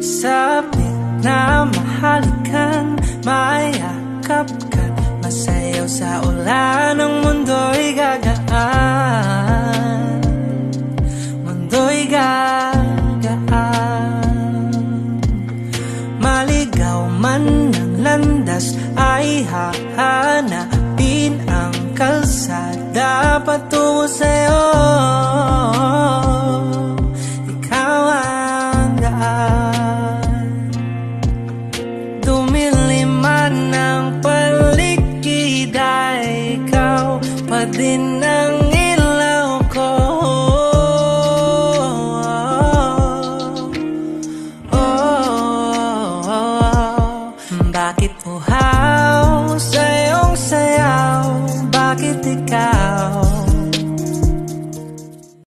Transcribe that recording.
Sabik na mahalikan, mayakap ka, masayaw sa ulan ng mundo'y